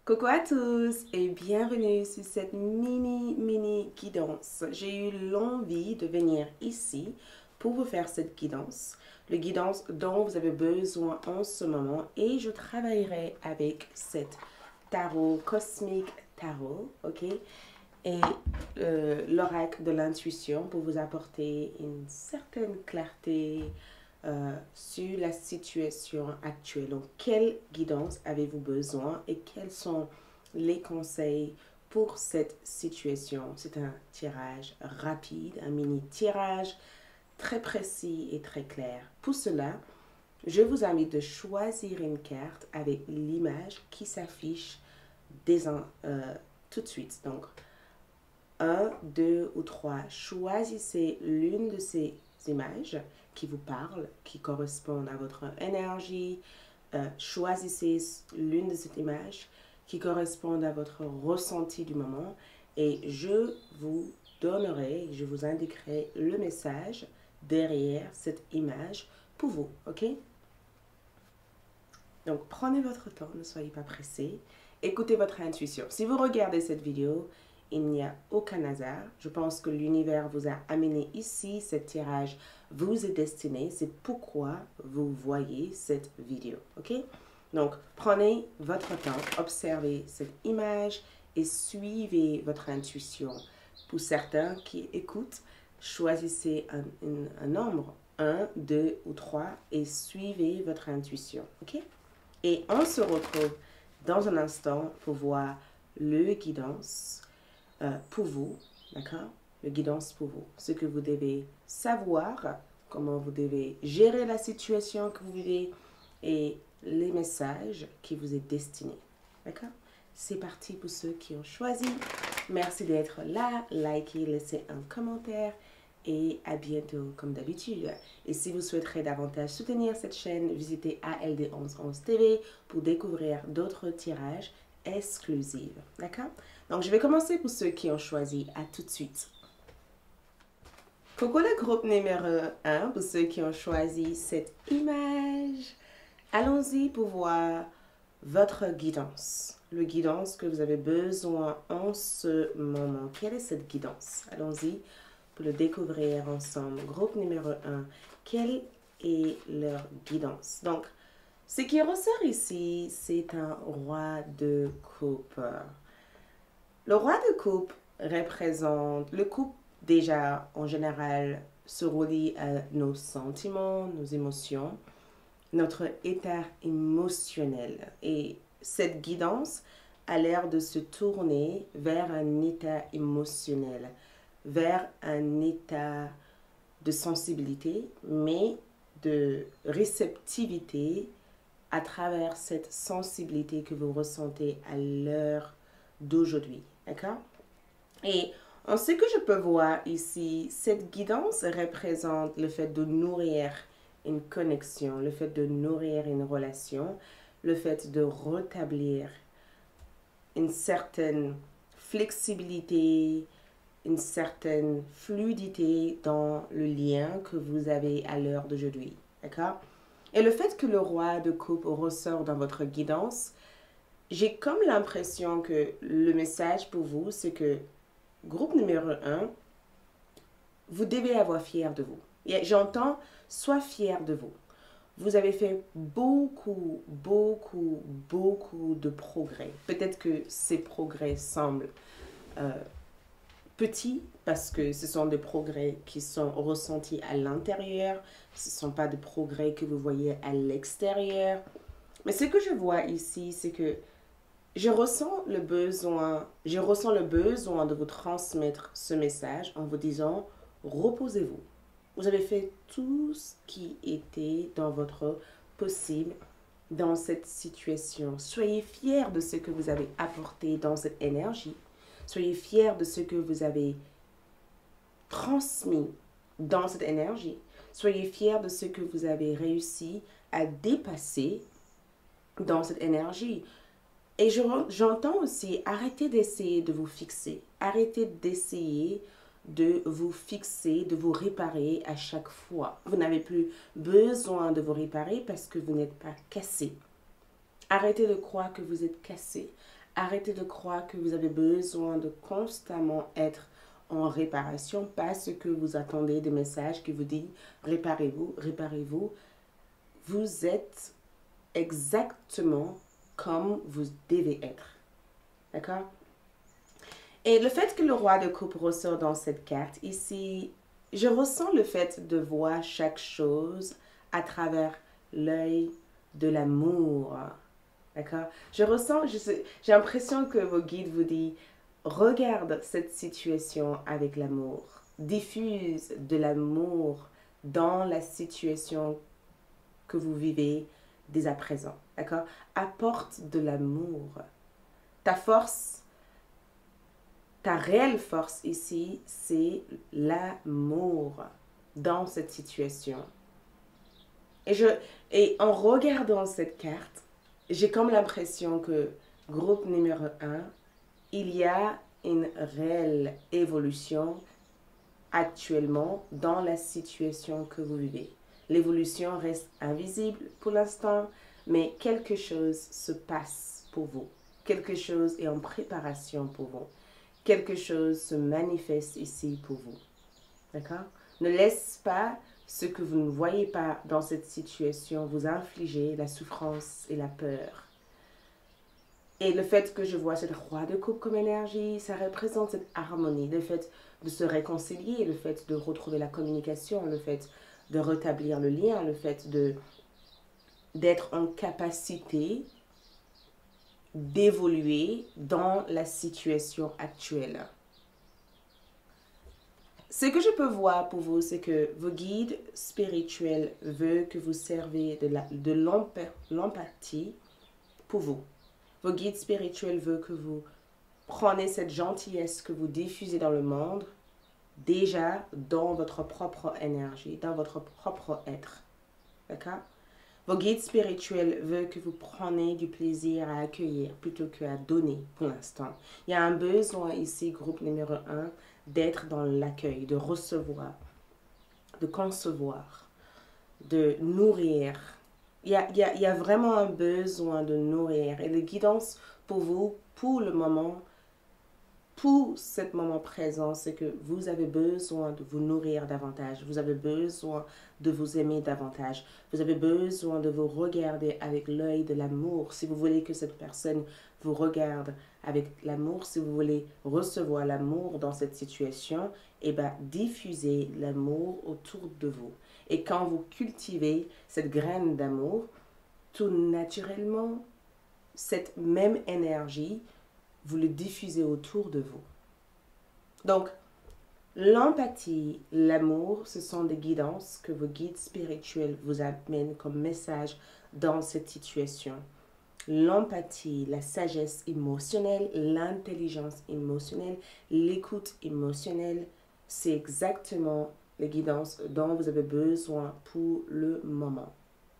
Coucou à tous et bienvenue sur cette mini guidance. J'ai eu l'envie de venir ici pour vous faire cette guidance, le guidance dont vous avez besoin en ce moment, et je travaillerai avec cette tarot cosmique tarot, ok, et l'oracle de l'intuition pour vous apporter une certaine clarté sur la situation actuelle. Donc, quelle guidance avez-vous besoin et quels sont les conseils pour cette situation? C'est un tirage rapide, un mini tirage très précis et très clair. Pour cela, je vous invite de choisir une carte avec l'image qui s'affiche tout de suite. Donc, un, deux ou trois, choisissez l'une de ces images qui vous parlent, qui correspondent à votre énergie. Choisissez l'une de ces images qui correspondent à votre ressenti du moment et je vous donnerai, je vous indiquerai le message derrière cette image pour vous, ok? Donc, prenez votre temps, ne soyez pas pressés. Écoutez votre intuition. Si vous regardez cette vidéo, il n'y a aucun hasard. Je pense que l'univers vous a amené ici. Ce tirage vous est destiné. C'est pourquoi vous voyez cette vidéo. Ok? Donc, prenez votre temps, observez cette image et suivez votre intuition. Pour certains qui écoutent, choisissez un nombre, 1, 2 ou 3 et suivez votre intuition. Ok? Et on se retrouve dans un instant pour voir le guidance pour vous, d'accord? Le guidance pour vous. Ce que vous devez savoir, comment vous devez gérer la situation que vous vivez et les messages qui vous est destiné, d'accord? C'est parti pour ceux qui ont choisi. Merci d'être là. Likez, laissez un commentaire. Et à bientôt comme d'habitude. Et si vous souhaiterez davantage soutenir cette chaîne, visitez ALD1111 TV pour découvrir d'autres tirages exclusifs. D'accord? Donc je vais commencer pour ceux qui ont choisi. À tout de suite. Coucou le groupe numéro 1 pour ceux qui ont choisi cette image. Allons-y pour voir votre guidance. Le guidance que vous avez besoin en ce moment. Quelle est cette guidance? Allons-y pour le découvrir ensemble. Groupe numéro 1, quelle est leur guidance? Donc, ce qui ressort ici, c'est un roi de coupe. Le roi de coupe représente, le coupe déjà en général se relie à nos sentiments, nos émotions, notre état émotionnel. Et cette guidance a l'air de se tourner vers un état émotionnel, vers un état de sensibilité, mais de réceptivité à travers cette sensibilité que vous ressentez à l'heure d'aujourd'hui. D'accord? Et en ce que je peux voir ici, cette guidance représente le fait de nourrir une connexion, le fait de nourrir une relation, le fait de rétablir une certaine flexibilité, une certaine fluidité dans le lien que vous avez à l'heure d'aujourd'hui. D'accord? Et le fait que le roi de coupe ressort dans votre guidance, j'ai comme l'impression que le message pour vous, c'est que groupe numéro 1, vous devez avoir fier de vous. J'entends, sois fier de vous. Vous avez fait beaucoup de progrès. Peut-être que ces progrès semblent petits parce que ce sont des progrès qui sont ressentis à l'intérieur. Ce ne sont pas des progrès que vous voyez à l'extérieur. Mais ce que je vois ici, c'est que je ressens le besoin de vous transmettre ce message en vous disant, reposez-vous. Vous avez fait tout ce qui était dans votre possible dans cette situation. Soyez fiers de ce que vous avez apporté dans cette énergie. Soyez fiers de ce que vous avez transmis dans cette énergie. Soyez fiers de ce que vous avez réussi à dépasser dans cette énergie. Et j'entends aussi, arrêtez d'essayer de vous fixer. Arrêtez d'essayer de vous fixer, de vous réparer à chaque fois. Vous n'avez plus besoin de vous réparer parce que vous n'êtes pas cassé. Arrêtez de croire que vous êtes cassé. Arrêtez de croire que vous avez besoin de constamment être en réparation parce que vous attendez des messages qui vous disent réparez-vous, réparez-vous. Vous êtes exactement comme vous devez être. D'accord? Et le fait que le roi de coupe ressort dans cette carte, ici, je ressens le fait de voir chaque chose à travers l'œil de l'amour. D'accord? Je ressens, j'ai l'impression que vos guides vous disent, regarde cette situation avec l'amour. Diffuse de l'amour dans la situation que vous vivez dès à présent. D'accord? Apporte de l'amour. Ta force, ta réelle force ici, c'est l'amour dans cette situation. Et en regardant cette carte, j'ai comme l'impression que groupe numéro 1, il y a une réelle évolution actuellement dans la situation que vous vivez. L'évolution reste invisible pour l'instant, mais quelque chose se passe pour vous. Quelque chose est en préparation pour vous. Quelque chose se manifeste ici pour vous. D'accord? Ne laisse pas ce que vous ne voyez pas dans cette situation vous infliger la souffrance et la peur. Et le fait que je vois cette roi de coupe comme énergie, ça représente cette harmonie, le fait de se réconcilier, le fait de retrouver la communication, le fait de rétablir le lien, le fait d'être en capacité d'évoluer dans la situation actuelle. Ce que je peux voir pour vous, c'est que vos guides spirituels veulent que vous servez de l'empathie pour vous. Vos guides spirituels veulent que vous preniez cette gentillesse que vous diffusez dans le monde, déjà dans votre propre énergie, dans votre propre être. D'accord? Vos guides spirituels veulent que vous preniez du plaisir à accueillir plutôt qu'à donner pour l'instant. Il y a un besoin ici, groupe numéro 1, d'être dans l'accueil, de recevoir, de concevoir, de nourrir. Il y a vraiment un besoin de nourrir. Et la guidance pour vous, pour le moment, pour ce moment présent, c'est que vous avez besoin de vous nourrir davantage. Vous avez besoin de vous aimer davantage. Vous avez besoin de vous regarder avec l'œil de l'amour. Si vous voulez que cette personne vous regarde avec l'amour, si vous voulez recevoir l'amour dans cette situation, eh bien, diffusez l'amour autour de vous. Et quand vous cultivez cette graine d'amour, tout naturellement, cette même énergie, vous le diffusez autour de vous. Donc, l'empathie, l'amour, ce sont des guidances que vos guides spirituels vous amènent comme message dans cette situation. L'empathie, la sagesse émotionnelle, l'intelligence émotionnelle, l'écoute émotionnelle, c'est exactement les guidances dont vous avez besoin pour le moment.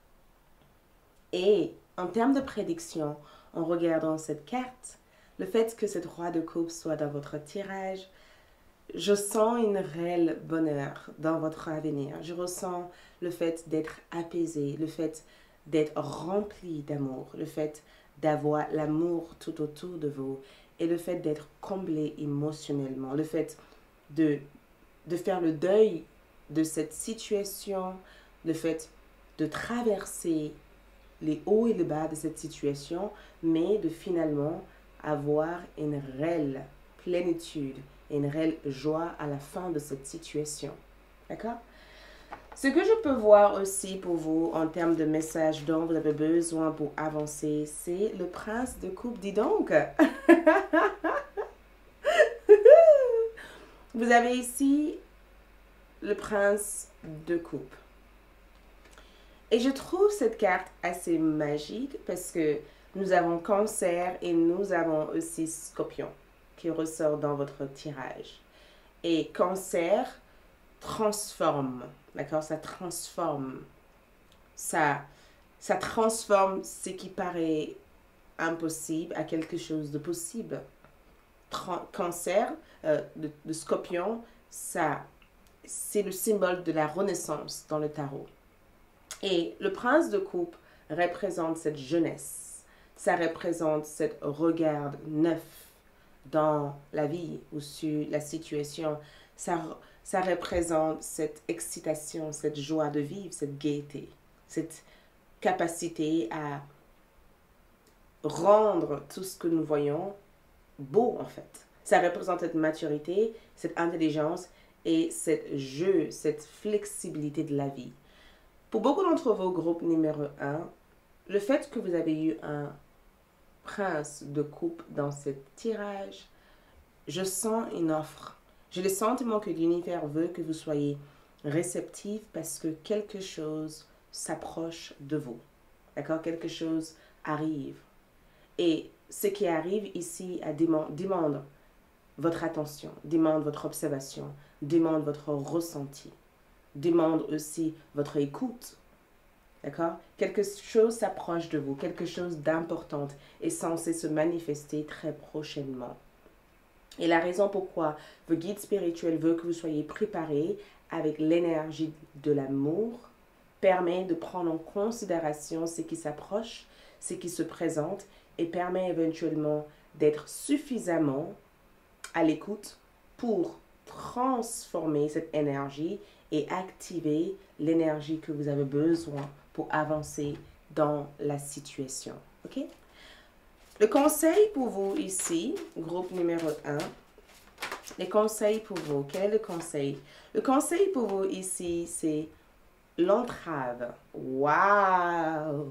Et en termes de prédiction, en regardant cette carte, le fait que cette roi de coupe soit dans votre tirage, je sens une réelle bonheur dans votre avenir. Je ressens le fait d'être apaisé, le fait d'être rempli d'amour, le fait d'avoir l'amour tout autour de vous et le fait d'être comblé émotionnellement, le fait de faire le deuil de cette situation, le fait de traverser les hauts et les bas de cette situation, mais de finalement avoir une réelle plénitude et une réelle joie à la fin de cette situation. D'accord? Ce que je peux voir aussi pour vous en termes de messages dont vous avez besoin pour avancer, c'est le prince de coupe. Dis donc! Vous avez ici le prince de coupe. Et je trouve cette carte assez magique parce que nous avons Cancer et nous avons aussi Scorpion qui ressort dans votre tirage. Et Cancer transforme, d'accord? Ça transforme. Ça transforme ce qui paraît impossible à quelque chose de possible. Cancer, de Scorpion, c'est le symbole de la renaissance dans le tarot. Et le prince de coupe représente cette jeunesse, ça représente cette regard neuf dans la vie ou sur la situation. Ça représente cette excitation, cette joie de vivre, cette gaieté, cette capacité à rendre tout ce que nous voyons beau en fait. Ça représente cette maturité, cette intelligence et cette jeu, cette flexibilité de la vie. Pour beaucoup d'entre vous, groupe numéro 1, le fait que vous avez eu un prince de coupe dans ce tirage, je sens une offre. J'ai le sentiment que l'univers veut que vous soyez réceptif parce que quelque chose s'approche de vous. D'accord? Quelque chose arrive. Et ce qui arrive ici demande votre attention, demande votre observation, demande votre ressenti, demande aussi votre écoute. D'accord? Quelque chose s'approche de vous, quelque chose d'important est censé se manifester très prochainement. Et la raison pourquoi vos guides spirituels veulent que vous soyez préparés avec l'énergie de l'amour permet de prendre en considération ce qui s'approche, ce qui se présente et permet éventuellement d'être suffisamment à l'écoute pour transformer cette énergie et activer l'énergie que vous avez besoin pour avancer dans la situation. OK? Le conseil pour vous ici, groupe numéro 1, les conseils pour vous, quel est le conseil? Le conseil pour vous ici, c'est l'entrave. Waouh!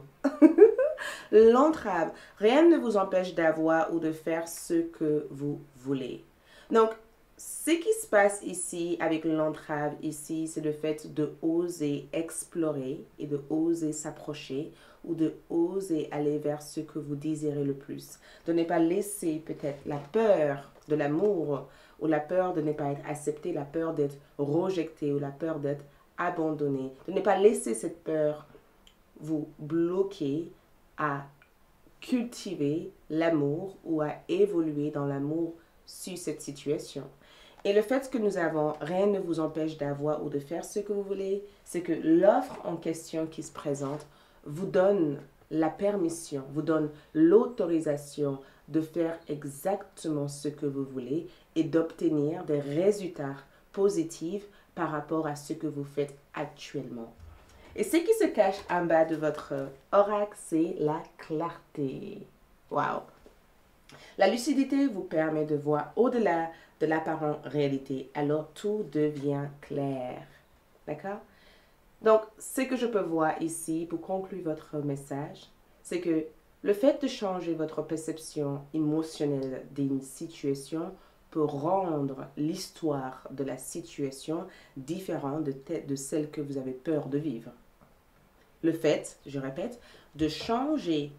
L'entrave. Rien ne vous empêche d'avoir ou de faire ce que vous voulez. Donc, ce qui se passe ici avec l'entrave ici, c'est le fait de oser explorer et de oser s'approcher ou de oser aller vers ce que vous désirez le plus. De ne pas laisser peut-être la peur de l'amour ou la peur de ne pas être accepté, la peur d'être rejeté ou la peur d'être abandonné. De ne pas laisser cette peur vous bloquer à cultiver l'amour ou à évoluer dans l'amour sur cette situation. Et le fait que nous avons, rien ne vous empêche d'avoir ou de faire ce que vous voulez, c'est que l'offre en question qui se présente vous donne la permission, vous donne l'autorisation de faire exactement ce que vous voulez et d'obtenir des résultats positifs par rapport à ce que vous faites actuellement. Et ce qui se cache en bas de votre oracle, c'est la clarté. Wow! La lucidité vous permet de voir au-delà de l'apparente réalité, alors tout devient clair. D'accord? Donc, ce que je peux voir ici pour conclure votre message, c'est que le fait de changer votre perception émotionnelle d'une situation peut rendre l'histoire de la situation différente de celle que vous avez peur de vivre. Le fait, je répète, de changer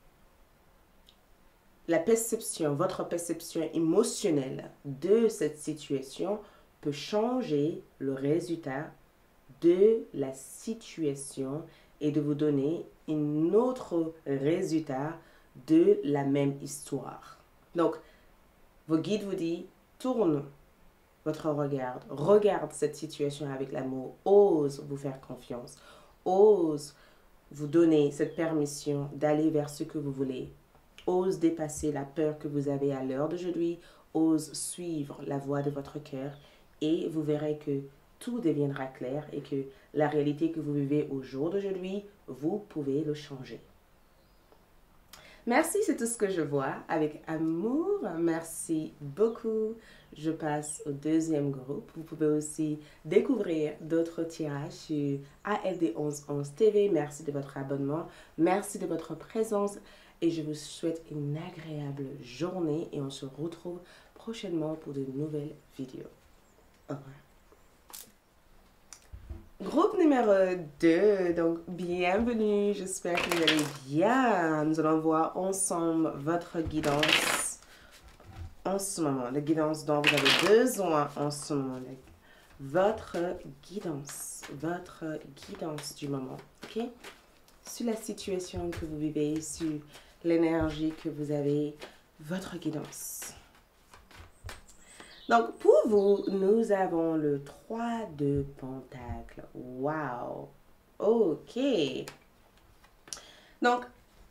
la perception, votre perception émotionnelle de cette situation peut changer le résultat de la situation et de vous donner un autre résultat de la même histoire. Donc, vos guides vous disent, tourne votre regard, regarde cette situation avec l'amour, ose vous faire confiance, ose vous donner cette permission d'aller vers ce que vous voulez. Ose dépasser la peur que vous avez à l'heure d'aujourd'hui. Ose suivre la voie de votre cœur et vous verrez que tout deviendra clair et que la réalité que vous vivez au jour d'aujourd'hui, vous pouvez le changer. Merci, c'est tout ce que je vois avec amour. Merci beaucoup. Je passe au deuxième groupe. Vous pouvez aussi découvrir d'autres tirages sur ALD1111 TV. Merci de votre abonnement. Merci de votre présence. Et je vous souhaite une agréable journée et on se retrouve prochainement pour de nouvelles vidéos. Au revoir. Groupe numéro 2, donc bienvenue, j'espère que vous allez bien. Nous allons voir ensemble votre guidance en ce moment, la guidance dont vous avez besoin en ce moment, votre guidance du moment, ok? Sur la situation que vous vivez, sur l'énergie que vous avez, votre guidance. Donc, pour vous, nous avons le 3 de Pentacle. Wow! Ok. Donc,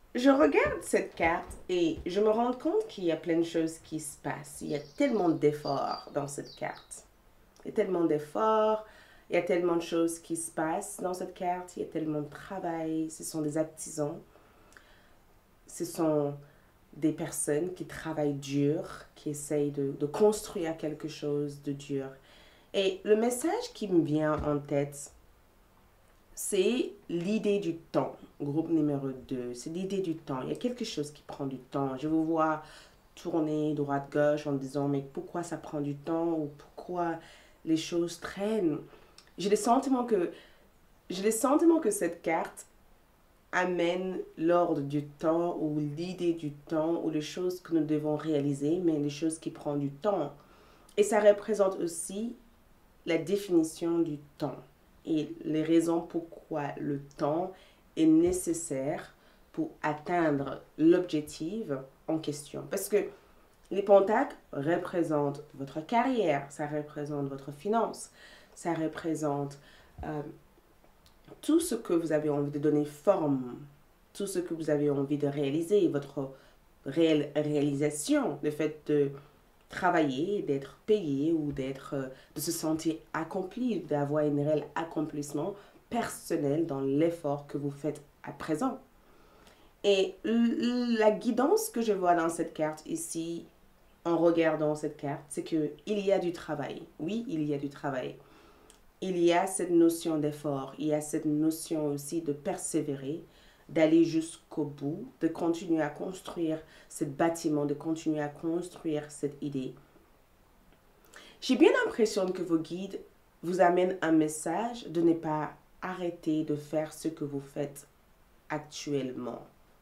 Je regarde cette carte et je me rends compte qu'il y a plein de choses qui se passent. Il y a tellement d'efforts dans cette carte. Il y a tellement d'efforts, il y a tellement de choses qui se passent dans cette carte, il y a tellement de travail. Ce sont des artisans, ce sont des personnes qui travaillent dur, qui essayent de construire quelque chose de dur. Et le message qui me vient en tête, c'est l'idée du temps. Groupe numéro 2, c'est l'idée du temps. Il y a quelque chose qui prend du temps. Je vous vois tourner droite-gauche en disant mais pourquoi ça prend du temps ou pourquoi les choses traînent. J'ai le sentiment que, j'ai le sentiment que cette carte amène l'ordre du temps ou l'idée du temps ou les choses que nous devons réaliser, mais les choses qui prennent du temps. Et ça représente aussi la définition du temps et les raisons pourquoi le temps est nécessaire pour atteindre l'objectif en question. Parce que les pentacles représentent votre carrière, ça représente votre finance, ça représente tout ce que vous avez envie de donner forme, tout ce que vous avez envie de réaliser, votre réelle réalisation, le fait de travailler, d'être payé ou de se sentir accompli, d'avoir un réel accomplissement personnel dans l'effort que vous faites à présent. Et la guidance que je vois dans cette carte ici, en regardant cette carte, c'est qu'il y a du travail. Oui, il y a du travail. Il y a cette notion d'effort, il y a cette notion aussi de persévérer, d'aller jusqu'au bout, de continuer à construire ce bâtiment, de continuer à construire cette idée. J'ai bien l'impression que vos guides vous amènent un message de ne pas arrêter de faire ce que vous faites actuellement.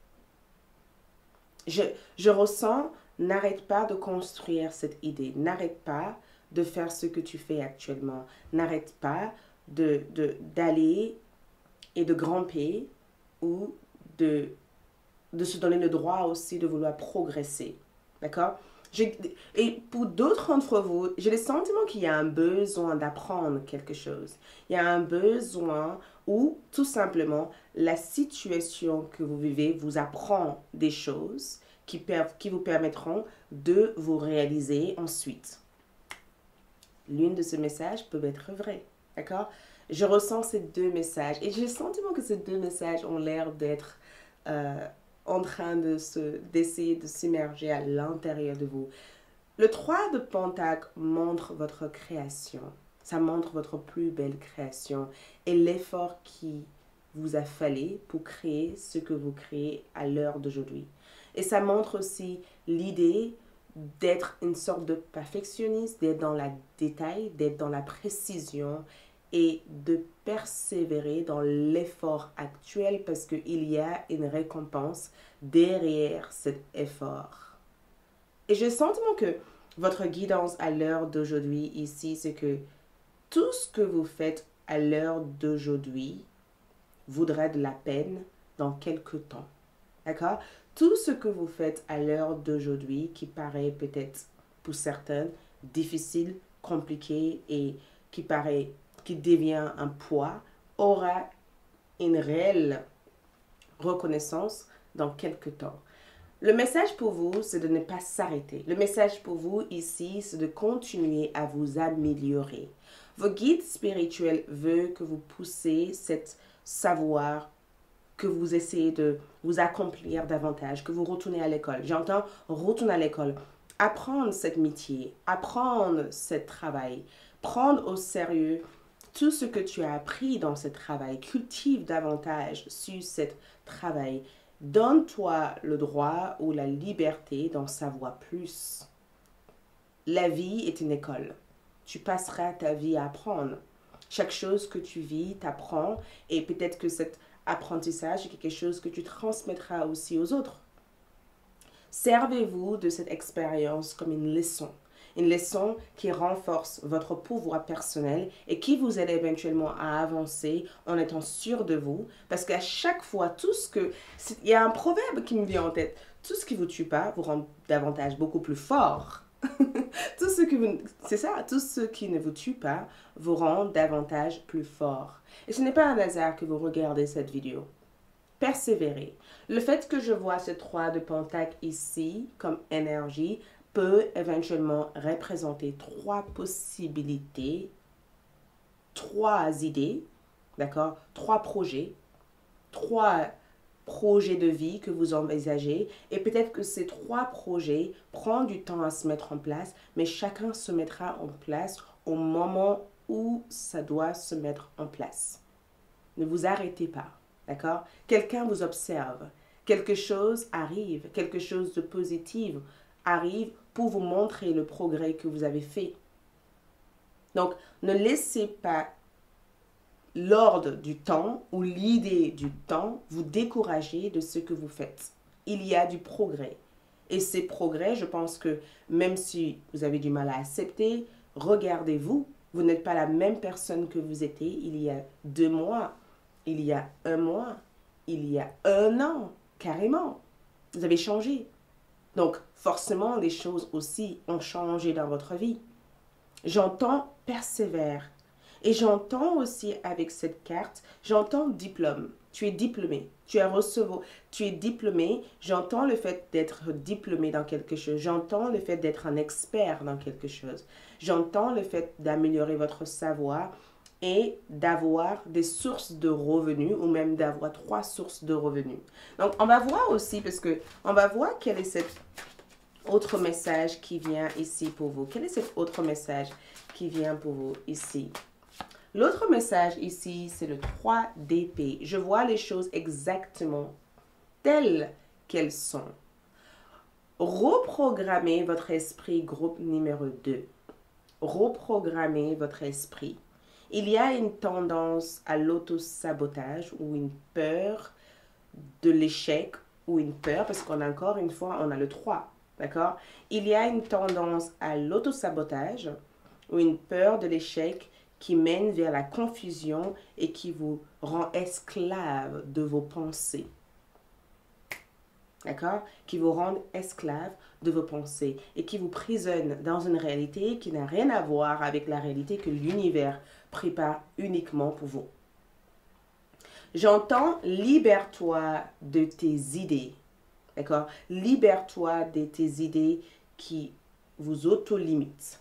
Je ressens, n'arrête pas de construire cette idée, n'arrête pas de faire ce que tu fais actuellement, n'arrête pas d'aller et de grimper ou de se donner le droit aussi de vouloir progresser. D'accord? Et pour d'autres d'entre vous, j'ai le sentiment qu'il y a un besoin d'apprendre quelque chose. Il y a un besoin ou tout simplement la situation que vous vivez vous apprend des choses qui vous permettront de vous réaliser ensuite. L'une de ces messages peut être vrai. D'accord? Je ressens ces deux messages et j'ai le sentiment que ces deux messages ont l'air d'être en train d'essayer de s'immerger à l'intérieur de vous. Le 3 de Pentacle montre votre création. Ça montre votre plus belle création et l'effort qui vous a fallu pour créer ce que vous créez à l'heure d'aujourd'hui. Et ça montre aussi l'idée d'être une sorte de perfectionniste, d'être dans le détail, d'être dans la précision et de persévérer dans l'effort actuel parce qu'il y a une récompense derrière cet effort. Et j'ai le sentiment que votre guidance à l'heure d'aujourd'hui ici, c'est que tout ce que vous faites à l'heure d'aujourd'hui vaudra de la peine dans quelques temps. D'accord? Tout ce que vous faites à l'heure d'aujourd'hui qui paraît peut-être pour certains difficile, compliqué et qui devient un poids aura une réelle reconnaissance dans quelques temps. Le message pour vous, c'est de ne pas s'arrêter. Le message pour vous ici, c'est de continuer à vous améliorer. Vos guides spirituels veulent que vous poussez cette savoir, que vous essayez de vous accomplir davantage, que vous retournez à l'école. J'entends retourner à l'école, apprendre ce métier, apprendre ce travail, prendre au sérieux tout ce que tu as appris dans ce travail, cultive davantage sur ce travail. Donne-toi le droit ou la liberté d'en savoir plus. La vie est une école. Tu passeras ta vie à apprendre. Chaque chose que tu vis, t'apprends et peut-être que cet apprentissage est quelque chose que tu transmettras aussi aux autres. Servez-vous de cette expérience comme une leçon qui renforce votre pouvoir personnel et qui vous aide éventuellement à avancer en étant sûr de vous. Parce qu'à chaque fois, il y a un proverbe qui me vient en tête. Tout ce qui ne vous tue pas vous rend davantage beaucoup plus fort. Tout ce qui ne vous tue pas vous rend davantage plus fort. Et ce n'est pas un hasard que vous regardez cette vidéo. persévérer. Le fait que je vois ce 3 de Pentacle ici comme énergie peut éventuellement représenter 3 possibilités, 3 idées, d'accord? 3 projets, 3 projets de vie que vous envisagez et peut-être que ces 3 projets prennent du temps à se mettre en place, mais chacun se mettra en place au moment où ça doit se mettre en place. Ne vous arrêtez pas, d'accord? Quelqu'un vous observe, quelque chose arrive, quelque chose de positif arrive pour vous montrer le progrès que vous avez fait. Donc, ne laissez pas l'ordre du temps ou l'idée du temps vous décourager de ce que vous faites. Il y a du progrès. Et ces progrès, je pense que même si vous avez du mal à accepter, regardez-vous. Vous n'êtes pas la même personne que vous étiez il y a 2 mois, il y a 1 mois, il y a 1 an, carrément. Vous avez changé. Donc, forcément, les choses aussi ont changé dans votre vie. J'entends persévère. Et j'entends aussi avec cette carte, j'entends diplôme. Tu es diplômé, tu es diplômé. J'entends le fait d'être diplômé dans quelque chose. J'entends le fait d'être un expert dans quelque chose. J'entends le fait d'améliorer votre savoir et d'avoir des sources de revenus ou même d'avoir 3 sources de revenus. Donc, on va voir aussi, parce que on va voir quel est cet autre message qui vient ici pour vous. Quel est cet autre message qui vient pour vous ici? L'autre message ici, c'est le 3 d'épée. Je vois les choses exactement telles qu'elles sont. Reprogrammez votre esprit, groupe numéro 2. Reprogrammez votre esprit. Il y a une tendance à l'auto-sabotage ou une peur de l'échec ou une peur, parce qu'on a encore une fois, on a le 3, d'accord? Il y a une tendance à l'auto-sabotage ou une peur de l'échec qui mène vers la confusion et qui vous rend esclave de vos pensées. D'accord? Qui vous rendent esclave de vos pensées et qui vous prisonne dans une réalité qui n'a rien à voir avec la réalité que l'univers prépare uniquement pour vous. J'entends libère-toi de tes idées. D'accord? Libère-toi de tes idées qui vous auto-limitent.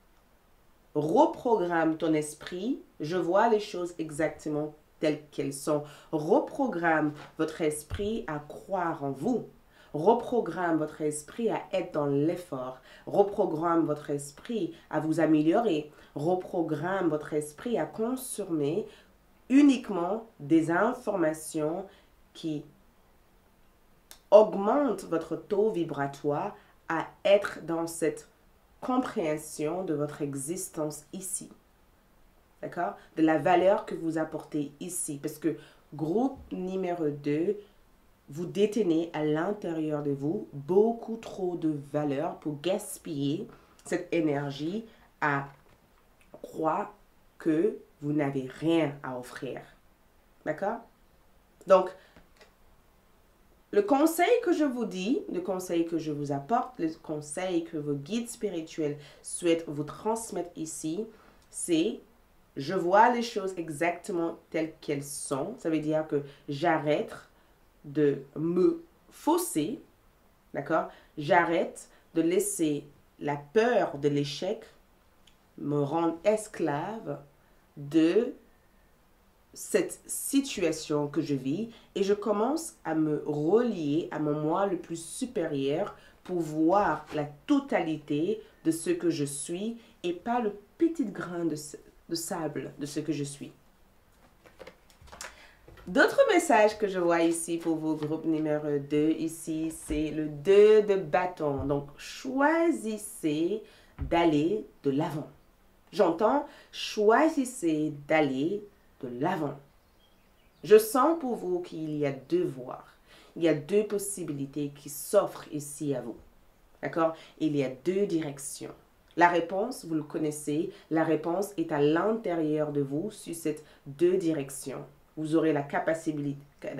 Reprogramme ton esprit. Je vois les choses exactement telles qu'elles sont. Reprogramme votre esprit à croire en vous. Reprogramme votre esprit à être dans l'effort. Reprogramme votre esprit à vous améliorer. Reprogramme votre esprit à consommer uniquement des informations qui augmentent votre taux vibratoire, à être dans cette compréhension de votre existence ici. D'accord? De la valeur que vous apportez ici. Parce que groupe numéro 2, vous détenez à l'intérieur de vous beaucoup trop de valeur pour gaspiller cette énergie à croire que vous n'avez rien à offrir. D'accord? Donc, le conseil que je vous dis, le conseil que je vous apporte, le conseil que vos guides spirituels souhaitent vous transmettre ici, c'est je vois les choses exactement telles qu'elles sont. Ça veut dire que j'arrête de me fausser, d'accord? J'arrête de laisser la peur de l'échec me rendre esclave de cette situation que je vis et je commence à me relier à mon moi le plus supérieur pour voir la totalité de ce que je suis et pas le petit grain de sable de ce que je suis. D'autres messages que je vois ici pour vos groupes numéro 2, ici, c'est le 2 de bâton. Donc, choisissez d'aller de l'avant. J'entends, choisissez d'aller de l'avant. Je sens pour vous qu'il y a 2 voies. Il y a 2 possibilités qui s'offrent ici à vous. D'accord? Il y a 2 directions. La réponse, vous le connaissez, la réponse est à l'intérieur de vous sur cette 2 directions. Vous aurez la capacité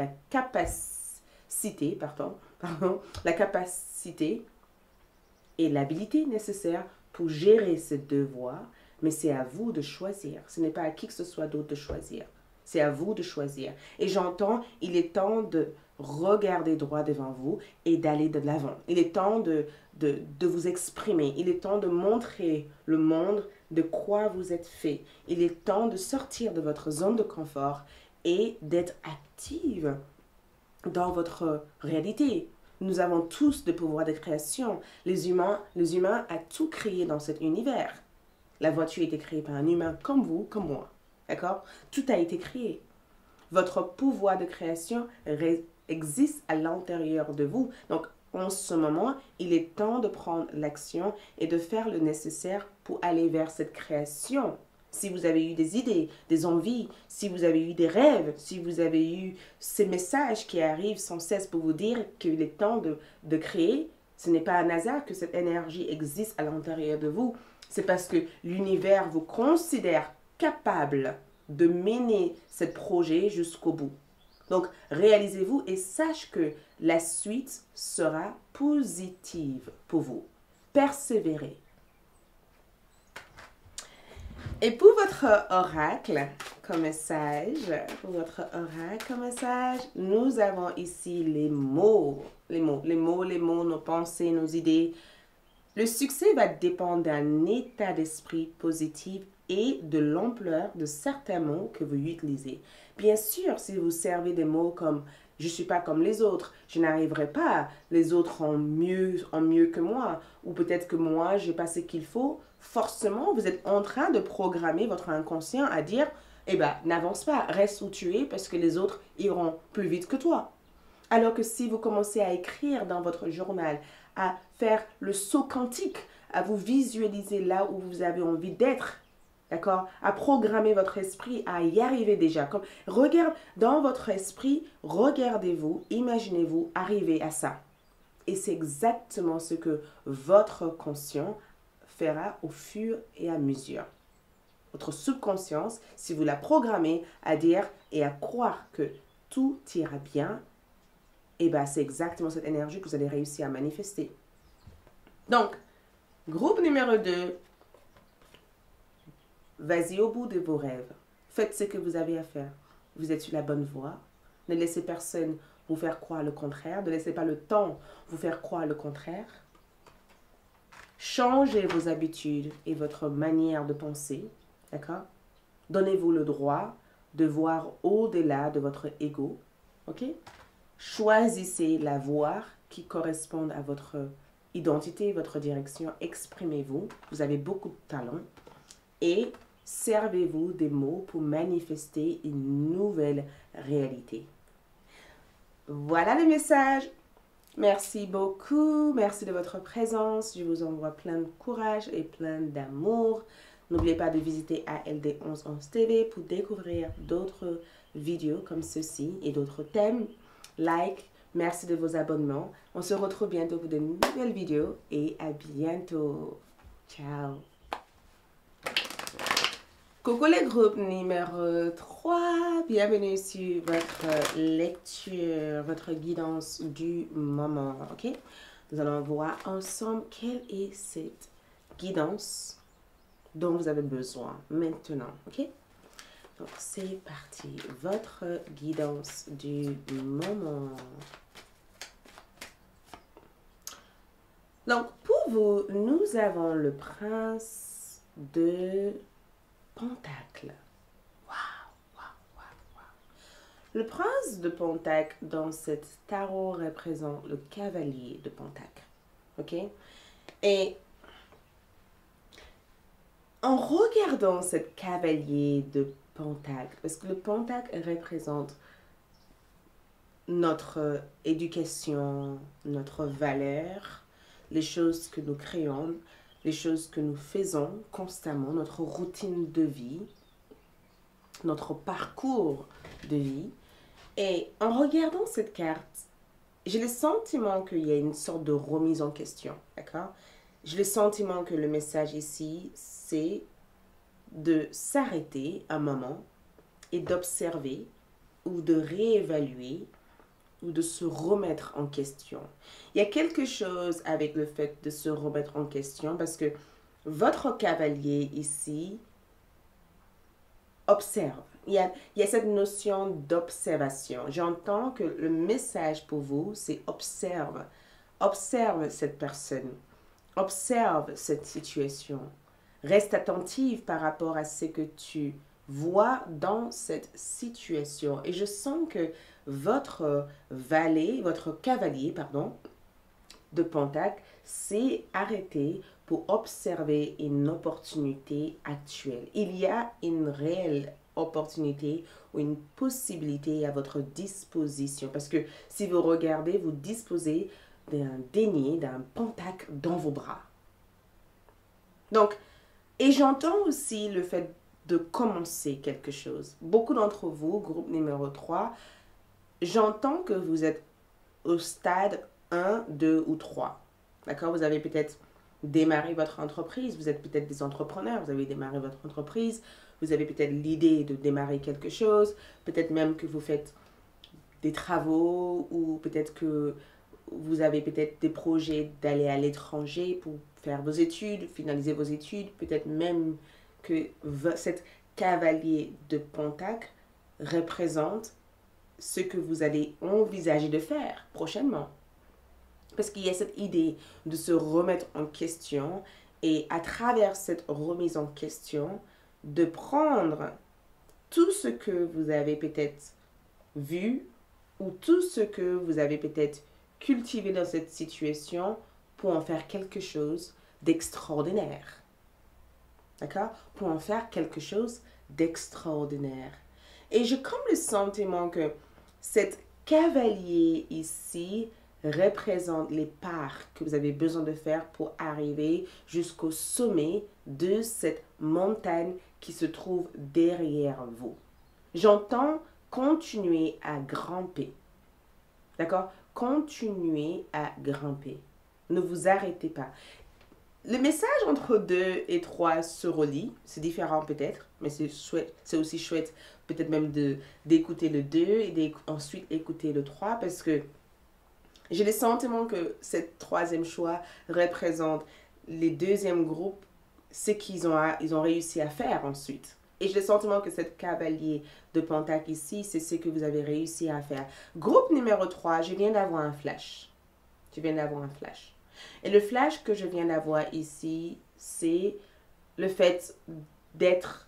et l'habilité nécessaire pour gérer ces 2 voies, mais c'est à vous de choisir. Ce n'est pas à qui que ce soit d'autre de choisir. C'est à vous de choisir. Et j'entends, il est temps de regarder droit devant vous et d'aller de l'avant. Il est temps de vous exprimer. Il est temps de montrer le monde de quoi vous êtes fait. Il est temps de sortir de votre zone de confort et d'être active dans votre réalité. Nous avons tous le pouvoir de création. Les humains ont tout créé dans cet univers. La voiture a été créée par un humain comme vous, comme moi. D'accord? Tout a été créé. Votre pouvoir de création existe à l'intérieur de vous. Donc, en ce moment, il est temps de prendre l'action et de faire le nécessaire pour aller vers cette création. Si vous avez eu des idées, des envies, si vous avez eu des rêves, si vous avez eu ces messages qui arrivent sans cesse pour vous dire qu'il est temps de créer, ce n'est pas un hasard que cette énergie existe à l'intérieur de vous. C'est parce que l'univers vous considère capable de mener ce projet jusqu'au bout. Donc, réalisez-vous et sache que la suite sera positive pour vous. Persévérez. Et pour votre oracle comme message, nous avons ici les mots, nos pensées, nos idées. Le succès va dépendre d'un état d'esprit positif et de l'ampleur de certains mots que vous utilisez. Bien sûr, si vous servez des mots comme « je ne suis pas comme les autres »,« je n'arriverai pas »,« les autres ont mieux que moi » ou peut-être que moi, je n'ai pas ce qu'il faut, forcément, vous êtes en train de programmer votre inconscient à dire « eh bien, n'avance pas, reste où tu es parce que les autres iront plus vite que toi ». Alors que si vous commencez à écrire dans votre journal, à faire le saut quantique, à vous visualiser là où vous avez envie d'être, d'accord? À programmer votre esprit, à y arriver déjà. Dans votre esprit, regardez-vous, imaginez-vous arriver à ça. Et c'est exactement ce que votre conscient fera au fur et à mesure. Votre subconscience, si vous la programmez à dire et à croire que tout ira bien, et bien c'est exactement cette énergie que vous allez réussir à manifester. Donc, groupe numéro 2, vas-y au bout de vos rêves. Faites ce que vous avez à faire. Vous êtes sur la bonne voie. Ne laissez personne vous faire croire le contraire. Ne laissez pas le temps vous faire croire le contraire. Changez vos habitudes et votre manière de penser. D'accord? Donnez-vous le droit de voir au-delà de votre ego. Ok? Choisissez la voie qui correspond à votre identité, votre direction. Exprimez-vous. Vous avez beaucoup de talent. Et servez-vous des mots pour manifester une nouvelle réalité. Voilà le message. Merci beaucoup. Merci de votre présence. Je vous envoie plein de courage et plein d'amour. N'oubliez pas de visiter ALD1111 TV pour découvrir d'autres vidéos comme ceci et d'autres thèmes. Like, merci de vos abonnements. On se retrouve bientôt pour de nouvelles vidéos et à bientôt. Ciao. Coucou les groupes numéro 3, bienvenue sur votre lecture, votre guidance du moment, ok? Nous allons voir ensemble quelle est cette guidance dont vous avez besoin maintenant, ok? Donc c'est parti, votre guidance du moment. Donc pour vous, nous avons le prince de Pentacle. Waouh. Le prince de Pentacle dans cette tarot représente le cavalier de Pentacle. Ok? Et en regardant cette cavalier de Pentacle, parce que le Pentacle représente notre éducation, notre valeur, les choses que nous créons, les choses que nous faisons constamment, notre routine de vie, notre parcours de vie. Et en regardant cette carte, j'ai le sentiment qu'il y a une sorte de remise en question, d'accord? J'ai le sentiment que le message ici, c'est de s'arrêter un moment et d'observer ou de réévaluer ou de se remettre en question. Il y a quelque chose avec le fait de se remettre en question parce que votre cavalier ici observe. Il y a cette notion d'observation. J'entends que le message pour vous, c'est observe. Observe cette personne. Observe cette situation. Reste attentive par rapport à ce que tu vois dans cette situation. Et je sens que votre cavalier, pardon, de Pentacle s'est arrêté pour observer une opportunité actuelle. Il y a une réelle opportunité ou une possibilité à votre disposition. Parce que si vous regardez, vous disposez d'un denier, d'un pentacle dans vos bras. Donc, et j'entends aussi le fait de commencer quelque chose. Beaucoup d'entre vous, groupe numéro 3, j'entends que vous êtes au stade 1, 2 ou 3. D'accord? Vous avez peut-être démarré votre entreprise, vous êtes peut-être des entrepreneurs, vous avez démarré votre entreprise, vous avez peut-être l'idée de démarrer quelque chose, peut-être même que vous faites des travaux ou peut-être que vous avez peut-être des projets d'aller à l'étranger pour faire vos études, finaliser vos études, peut-être même que cette cavalier de Pentacle représente ce que vous allez envisager de faire prochainement. Parce qu'il y a cette idée de se remettre en question et à travers cette remise en question, de prendre tout ce que vous avez peut-être vu ou tout ce que vous avez peut-être cultivé dans cette situation pour en faire quelque chose d'extraordinaire. D'accord? Pour en faire quelque chose d'extraordinaire. Et j'ai comme le sentiment que cette cavalier ici représente les parts que vous avez besoin de faire pour arriver jusqu'au sommet de cette montagne qui se trouve derrière vous. J'entends continuer à grimper. D'accord? Continuez à grimper. Ne vous arrêtez pas. Le message entre 2 et 3 se relie. C'est différent peut-être, mais c'est chouette. C'est aussi chouette peut-être même d'écouter le 2 et ensuite écouter le 3 parce que j'ai le sentiment que cette troisième choix représente les deuxièmes groupes, ce qu'ils ont réussi à faire ensuite. Et j'ai le sentiment que cette cavalier de Pentacle ici, c'est ce que vous avez réussi à faire. Groupe numéro 3, je viens d'avoir un flash. Je viens d'avoir un flash. Et le flash que je viens d'avoir ici, c'est le fait d'être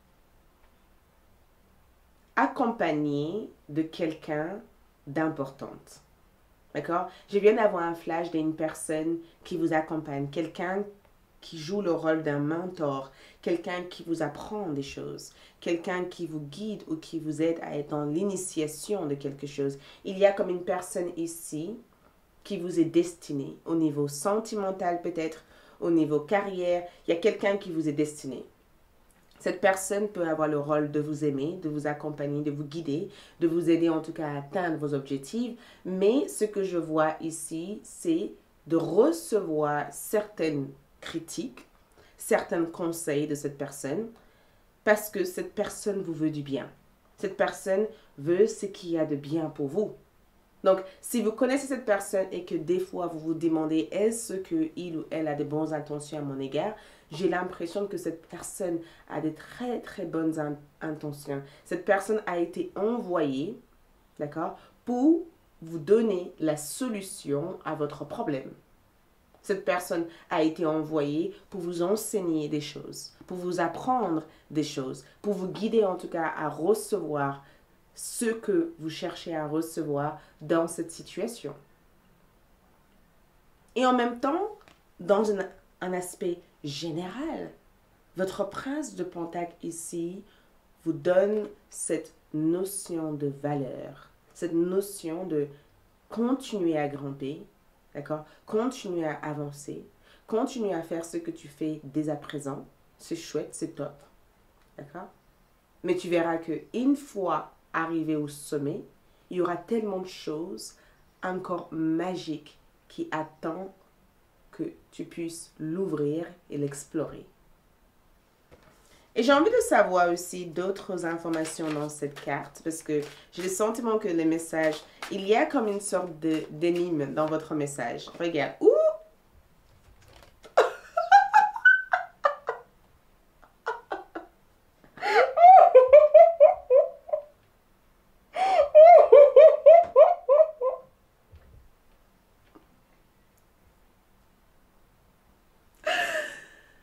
accompagné de quelqu'un d'importante. D'accord? Je viens d'avoir un flash d'une personne qui vous accompagne, quelqu'un qui joue le rôle d'un mentor, quelqu'un qui vous apprend des choses, quelqu'un qui vous guide ou qui vous aide à être dans l'initiation de quelque chose. Il y a comme une personne ici qui vous est destinée, au niveau sentimental peut-être, au niveau carrière, il y a quelqu'un qui vous est destiné. Cette personne peut avoir le rôle de vous aimer, de vous accompagner, de vous guider, de vous aider en tout cas à atteindre vos objectifs. Mais ce que je vois ici, c'est de recevoir certaines critiques, certains conseils de cette personne, parce que cette personne vous veut du bien. Cette personne veut ce qu'il y a de bien pour vous. Donc, si vous connaissez cette personne et que des fois vous vous demandez est-ce qu'il ou elle a de bonnes intentions à mon égard, j'ai l'impression que cette personne a de très très bonnes intentions. Cette personne a été envoyée, d'accord, pour vous donner la solution à votre problème. Cette personne a été envoyée pour vous enseigner des choses, pour vous apprendre des choses, pour vous guider en tout cas à recevoir ce que vous cherchez à recevoir dans cette situation. Et en même temps, dans un aspect général, votre prince de Pentacle ici vous donne cette notion de valeur, cette notion de continuer à grimper, d'accord? Continuer à avancer, continuer à faire ce que tu fais dès à présent. C'est chouette, c'est top, d'accord? Mais tu verras qu'une fois arrivé au sommet, il y aura tellement de choses encore magiques qui attendent que tu puisses l'ouvrir et l'explorer. Et j'ai envie de savoir aussi d'autres informations dans cette carte parce que j'ai le sentiment que le message, il y a comme une sorte d'énigme dans votre message. Regarde. Ouh!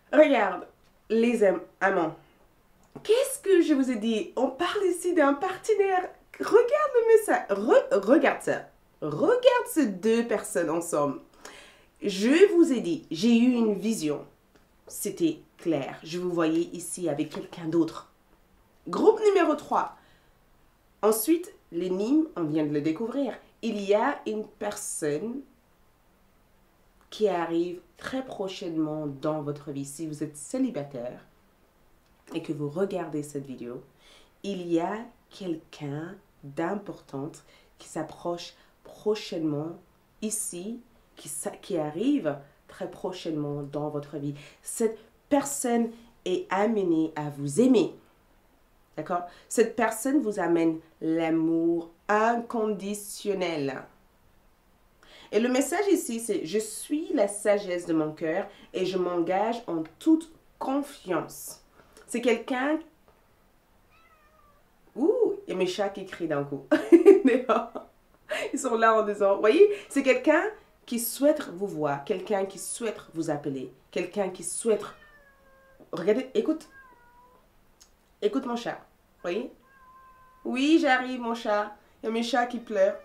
Regarde, les amants. Qu'est-ce que je vous ai dit? On parle ici d'un partenaire. Regarde le message. Regarde ça. Regarde ces deux personnes ensemble. Je vous ai dit, j'ai eu une vision. C'était clair. Je vous voyais ici avec quelqu'un d'autre. Groupe numéro 3. Ensuite, l'énigme, on vient de le découvrir. Il y a une personne qui arrive très prochainement dans votre vie. Si vous êtes célibataire et que vous regardez cette vidéo, il y a quelqu'un d'importante qui s'approche prochainement ici, qui arrive très prochainement dans votre vie. Cette personne est amenée à vous aimer. D'accord? Cette personne vous amène l'amour inconditionnel. Et le message ici, c'est « Je suis la sagesse de mon cœur et je m'engage en toute confiance ». C'est quelqu'un... Ouh, il y a mes chats qui crient d'un coup. Ils sont là en disant... Vous voyez, c'est quelqu'un qui souhaite vous voir, quelqu'un qui souhaite vous appeler, quelqu'un qui souhaite... Regardez, écoute. Écoute mon chat. Vous voyez? Oui, j'arrive mon chat. Il y a mes chats qui pleurent.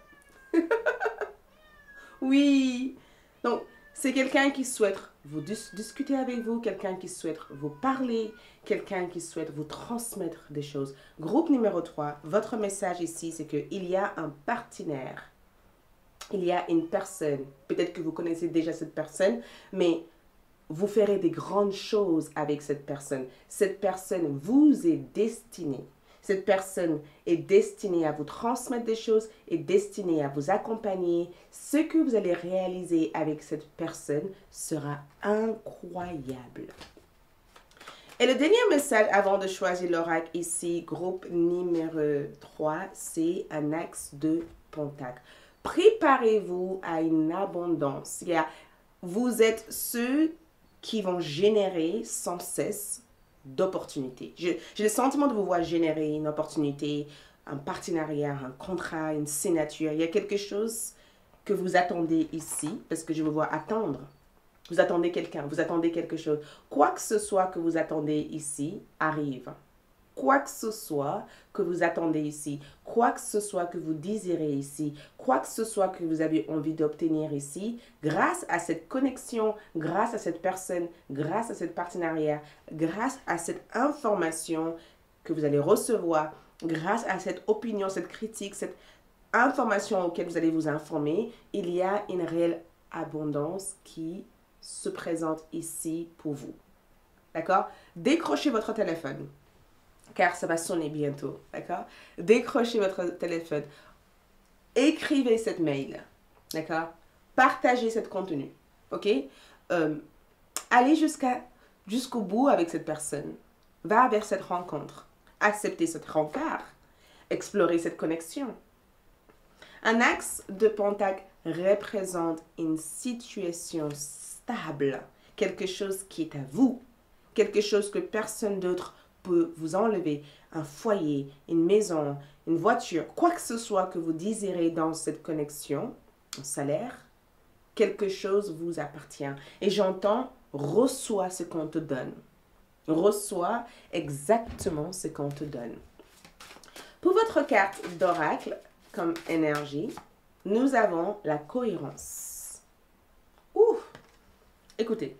Oui. Donc, c'est quelqu'un qui souhaite vous discuter avec vous, quelqu'un qui souhaite vous parler, quelqu'un qui souhaite vous transmettre des choses. Groupe numéro 3, votre message ici, c'est qu'il y a un partenaire. Il y a une personne. Peut-être que vous connaissez déjà cette personne, mais vous ferez des grandes choses avec cette personne. Cette personne vous est destinée. Cette personne est destinée à vous transmettre des choses, est destinée à vous accompagner. Ce que vous allez réaliser avec cette personne sera incroyable. Et le dernier message avant de choisir l'oracle ici, groupe numéro 3, c'est un axe de Pentacle. Préparez-vous à une abondance. Vous êtes ceux qui vont générer sans cesse d'opportunités. J'ai le sentiment de vous voir générer une opportunité, un partenariat, un contrat, une signature. Il y a quelque chose que vous attendez ici, parce que je vous vois attendre. Vous attendez quelqu'un, vous attendez quelque chose. Quoi que ce soit que vous attendez ici, arrive. Quoi que ce soit que vous attendez ici, quoi que ce soit que vous désirez ici, quoi que ce soit que vous avez envie d'obtenir ici, grâce à cette connexion, grâce à cette personne, grâce à cette partenariat, grâce à cette information que vous allez recevoir, grâce à cette opinion, cette critique, cette information auquel vous allez vous informer, il y a une réelle abondance qui se présente ici pour vous. D'accord? Décrochez votre téléphone. Car ça va sonner bientôt, d'accord? Décrochez votre téléphone. Écrivez cette mail, d'accord? Partagez ce contenu, ok? Allez jusqu'au bout avec cette personne. Va vers cette rencontre. Acceptez cette rencontre. Explorez cette connexion. Un axe de Pentacle représente une situation stable. Quelque chose qui est à vous. Quelque chose que personne d'autre peut vous enlever, un foyer, une maison, une voiture, quoi que ce soit que vous désirez dans cette connexion, un salaire, quelque chose vous appartient. Et j'entends, reçois ce qu'on te donne. Reçois exactement ce qu'on te donne. Pour votre carte d'oracle, comme énergie, nous avons la cohérence. Ouh! Écoutez.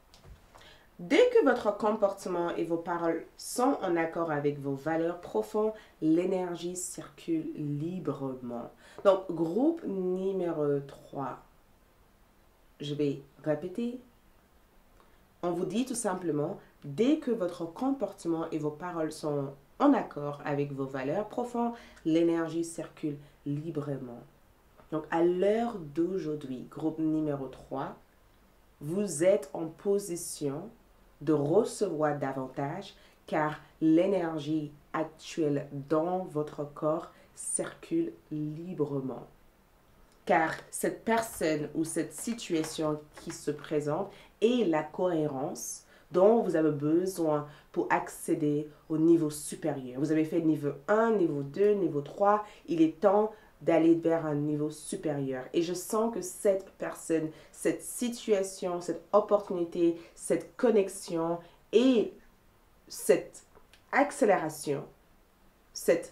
Dès que votre comportement et vos paroles sont en accord avec vos valeurs profondes, l'énergie circule librement. Donc, groupe numéro 3. Je vais répéter. On vous dit tout simplement, dès que votre comportement et vos paroles sont en accord avec vos valeurs profondes, l'énergie circule librement. Donc, à l'heure d'aujourd'hui, groupe numéro 3, vous êtes en position de recevoir davantage car l'énergie actuelle dans votre corps circule librement. Car cette personne ou cette situation qui se présente est la cohérence dont vous avez besoin pour accéder au niveau supérieur. Vous avez fait niveau 1, niveau 2, niveau 3. Il est temps d'aller vers un niveau supérieur. Et je sens que cette personne, cette situation, cette opportunité, cette connexion et cette accélération, cette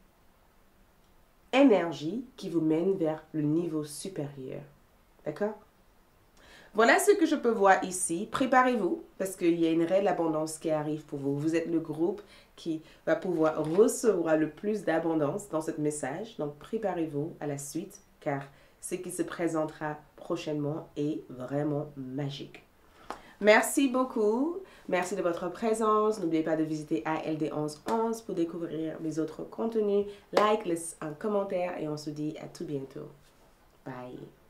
énergie qui vous mène vers le niveau supérieur. D'accord? Voilà ce que je peux voir ici. Préparez-vous parce qu'il y a une réelle abondance qui arrive pour vous. Vous êtes le groupe qui va pouvoir recevoir le plus d'abondance dans ce message. Donc, préparez-vous à la suite car ce qui se présentera prochainement est vraiment magique. Merci beaucoup. Merci de votre présence. N'oubliez pas de visiter ALD1111 pour découvrir mes autres contenus. Like, laisse un commentaire et on se dit à tout bientôt. Bye.